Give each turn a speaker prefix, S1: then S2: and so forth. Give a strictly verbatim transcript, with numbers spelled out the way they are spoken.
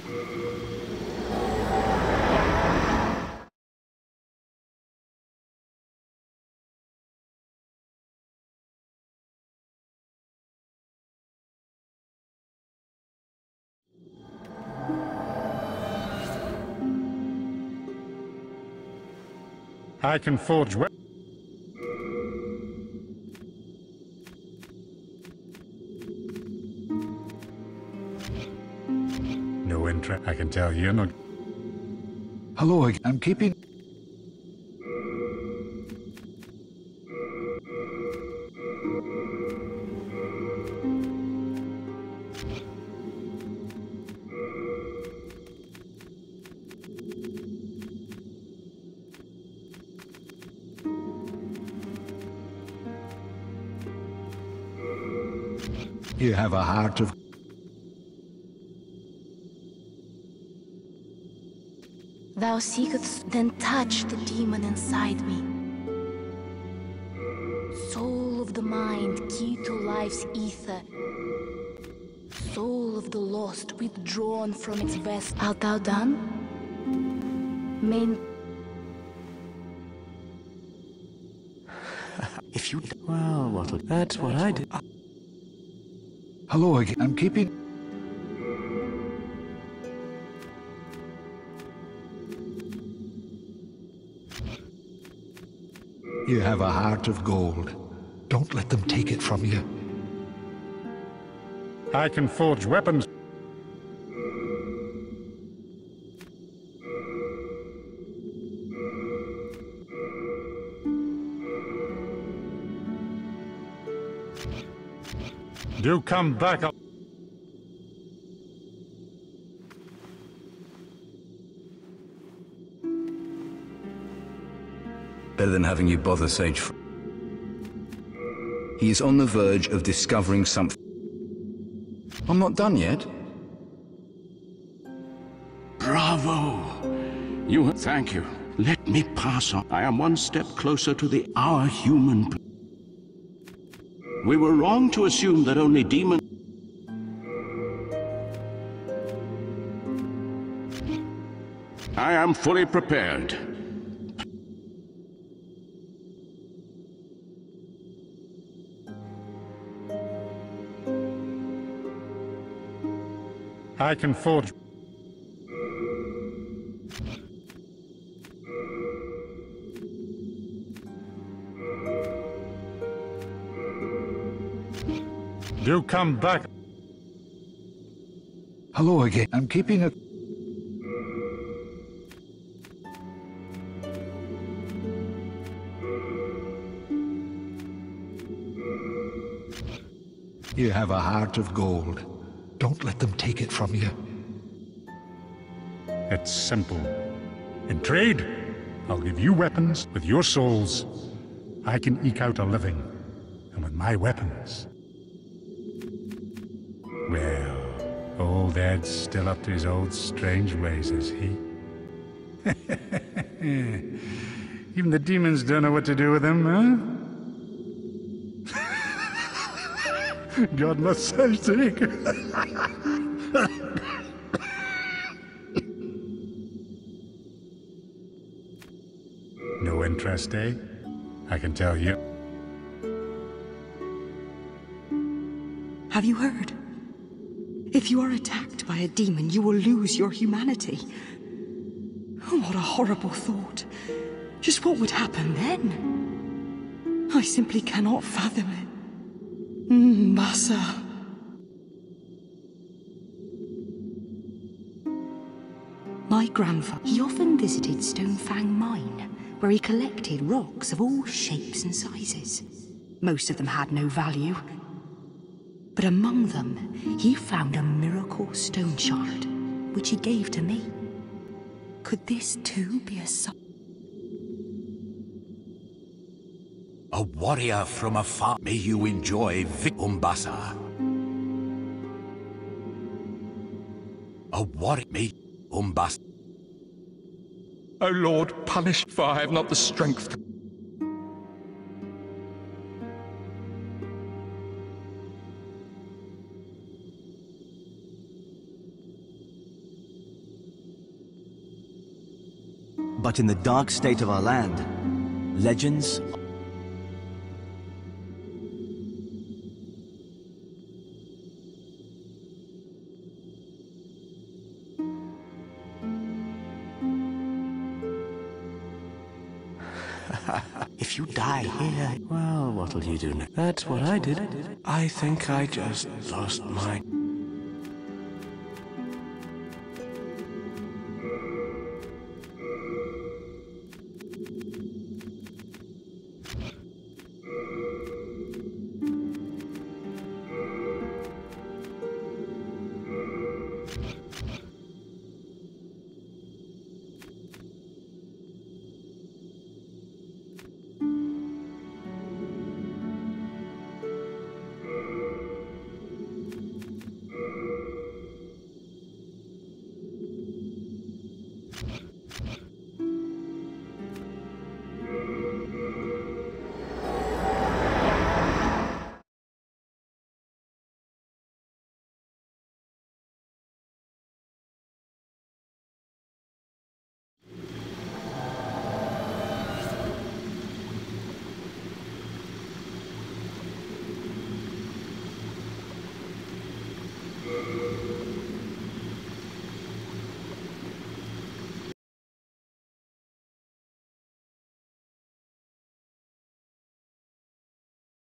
S1: I can forge we- No interest. I can tell you're not.
S2: Hello again. I'm keeping... You have a heart of...
S3: Thou seekest, then touch the demon inside me. Soul of the mind, key to life's ether. Soul of the lost, withdrawn from its vest. Art thou done? Main...
S4: If you... Well, what'll... That's what I did.
S2: Hello again. I'm keeping... You have a heart of gold. Don't let them take it from you.
S1: I can forge weapons. Do come back up.
S5: Better than having you bother Sage. He is on the verge of discovering something. I'm not done yet.
S6: Bravo! You... Thank you. Let me pass on. I am one step closer to the our human... We were wrong to assume that only demons... I am fully prepared.
S1: I can forge. Do come back.
S2: Hello again. I'm keeping it. You have a heart of gold. Don't let them take it from you.
S1: It's simple. In trade, I'll give you weapons. With your souls, I can eke out a living. And with my weapons... Well, old Ed's still up to his old strange ways, is he? Even the demons don't know what to do with him, huh? God must have sake. No interest, eh? I can tell you.
S7: Have you heard? If you are attacked by a demon, you will lose your humanity. Oh, what a horrible thought. Just what would happen then? I simply cannot fathom it. Mm, Massa. My grandfather, he often visited Stonefang Mine, where he collected rocks of all shapes and sizes. Most of them had no value. But among them, he found a miracle stone shard, which he gave to me. Could this too be a sign?
S8: A warrior from afar. May you enjoy Vic Umbasa. A warrior. May Umbasa.
S9: O Lord, punish, for I have not the strength to...
S4: But in the dark state of our land, legends...
S10: If you die here...
S4: Well, what'll you do now? That's what I did.
S10: I think I just lost my...